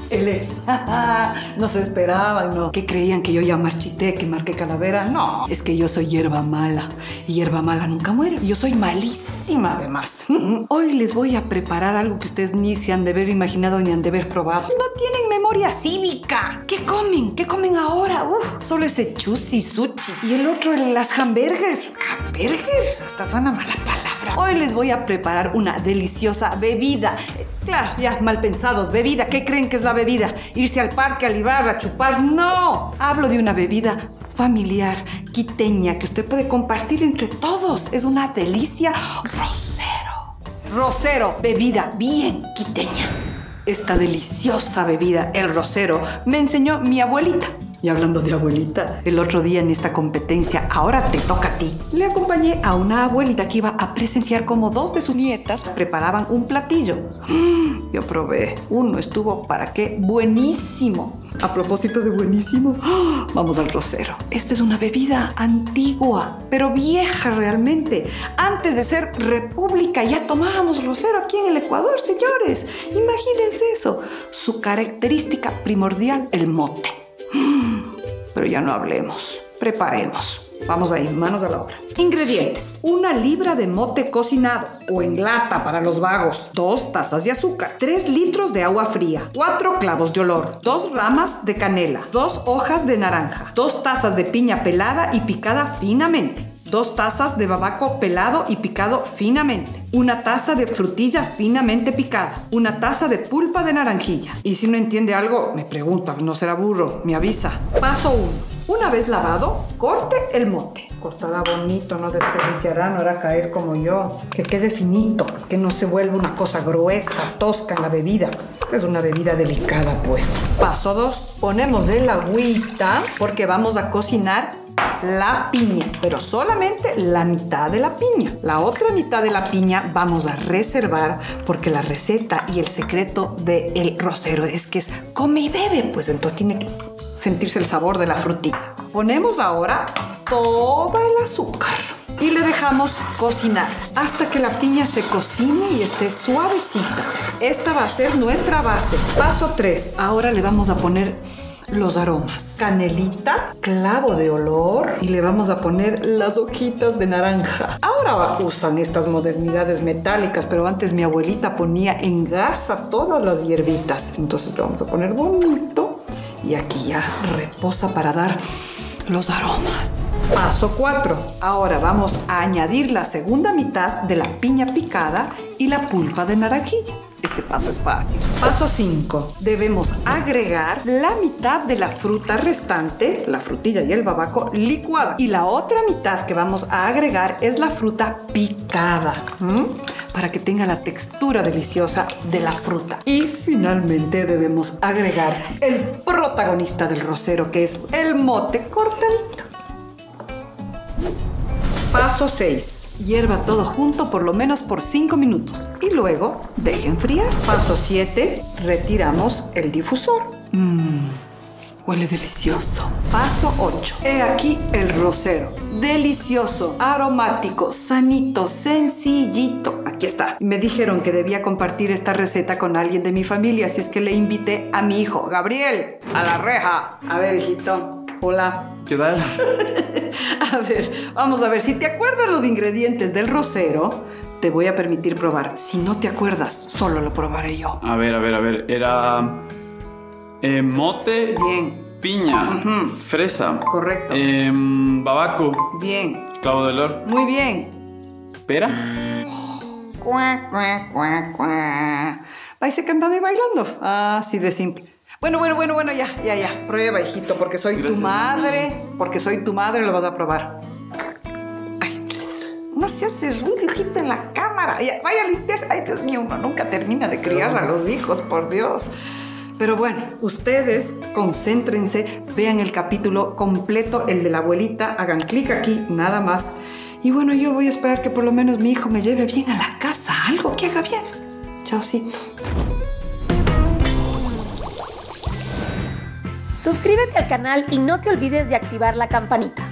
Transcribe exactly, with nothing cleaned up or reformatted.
Ele. No se esperaban, ¿no? ¿Qué creían? ¿Que yo ya marchité, que marqué calavera? No, es que yo soy hierba mala. Y hierba mala nunca muere. Y yo soy malísima, además. Hoy les voy a preparar algo que ustedes ni se han de haber imaginado ni han de haber probado. No tienen memoria cívica. ¿Qué comen? ¿Qué comen ahora? Uf, solo ese chusi, sushi. Y el otro, las hamburgers. ¿Hamburgers? Hasta suena mala palabra. Hoy les voy a preparar una deliciosa bebida. Claro, ya mal pensados. Bebida, ¿qué creen que es la bebida? ¿Irse al parque, a libar, a chupar? No. Hablo de una bebida familiar, quiteña, que usted puede compartir entre todos. Es una delicia. Rosero. Rosero, bebida bien quiteña. Esta deliciosa bebida, el rosero, me enseñó mi abuelita. Y hablando de abuelita, el otro día en esta competencia, ahora te toca a ti, le acompañé a una abuelita que iba a presenciar cómo dos de sus nietas preparaban un platillo. Yo probé. Uno estuvo, ¿para qué? Buenísimo. A propósito de buenísimo, vamos al rosero. Esta es una bebida antigua, pero vieja realmente. Antes de ser república ya tomábamos rosero aquí en el Ecuador, señores. Imagínense eso. Su característica primordial, el mote. Pero ya no hablemos. Preparemos. Vamos ahí, manos a la obra. Ingredientes. Una libra de mote cocinado o en lata para los vagos. Dos tazas de azúcar. Tres litros de agua fría. Cuatro clavos de olor. Dos ramas de canela. Dos hojas de naranja. Dos tazas de piña pelada y picada finamente. Dos tazas de babaco pelado y picado finamente. Una taza de frutilla finamente picada. Una taza de pulpa de naranjilla. Y si no entiende algo, me pregunta, no será burro, me avisa. Paso uno. Una vez lavado, corte el mote. Cortará bonito, no desperdiciará, no hará caer como yo. Que quede finito, que no se vuelva una cosa gruesa, tosca en la bebida. Esta es una bebida delicada, pues. Paso dos. Ponemos el agüita porque vamos a cocinar la piña, pero solamente la mitad de la piña. La otra mitad de la piña vamos a reservar porque la receta y el secreto del rosero es que es come y bebe, pues entonces tiene que sentirse el sabor de la frutita. Ponemos ahora todo el azúcar y le dejamos cocinar hasta que la piña se cocine y esté suavecita. Esta va a ser nuestra base. Paso tres. Ahora le vamos a poner los aromas. Canelita, clavo de olor y le vamos a poner las hojitas de naranja. Ahora usan estas modernidades metálicas, pero antes mi abuelita ponía en gasa todas las hierbitas. Entonces le vamos a poner bonito y aquí ya reposa para dar los aromas. Paso cuatro. Ahora vamos a añadir la segunda mitad de la piña picada y la pulpa de naranjilla. Este paso es fácil. Paso cinco. Debemos agregar la mitad de la fruta restante, la frutilla y el babaco, licuada. Y la otra mitad que vamos a agregar es la fruta picada, ¿m? Para que tenga la textura deliciosa de la fruta. Y finalmente debemos agregar el protagonista del rosero, que es el mote cortadito. Paso seis. Hierva todo junto por lo menos por cinco minutos y luego deje enfriar. Paso siete. Retiramos el difusor. Mmm, huele delicioso. Paso ocho. He aquí el rosero. Delicioso, aromático, sanito, sencillito. Aquí está. Me dijeron que debía compartir esta receta con alguien de mi familia, así es que le invité a mi hijo, Gabriel, a la reja. A ver, hijito. Hola. ¿Qué tal? A ver, vamos a ver. Si te acuerdas los ingredientes del rosero, te voy a permitir probar. Si no te acuerdas, solo lo probaré yo. A ver, a ver, a ver. Era eh, mote. Bien. Piña. Uh-huh. Fresa. Correcto. Eh, babaco. Bien. Clavo de olor. Muy bien. ¿Pera? Cuá, cuá, cuá, cuá. Vais cantando y bailando. Así de simple. Bueno, bueno, bueno, bueno, ya, ya, ya. Prueba, hijito, porque soy Gracias. tu madre. Porque soy tu madre, lo vas a probar. Ay, no se hace ruido, hijito, en la cámara. Ya, vaya a limpiarse. Ay, Dios mío, uno nunca termina de criar a los hijos, por Dios. Pero bueno, ustedes concéntrense, vean el capítulo completo, el de la abuelita, hagan clic aquí, nada más. Y bueno, yo voy a esperar que por lo menos mi hijo me lleve bien a la casa, algo que haga bien. Chaucito. Suscríbete al canal y no te olvides de activar la campanita.